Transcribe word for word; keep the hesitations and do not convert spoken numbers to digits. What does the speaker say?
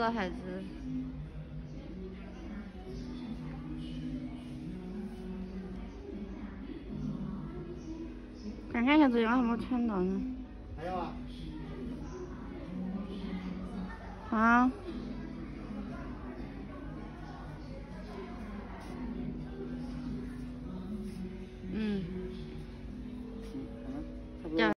小孩子。看看一下这样还没抢到呢。 还有啊？ 啊？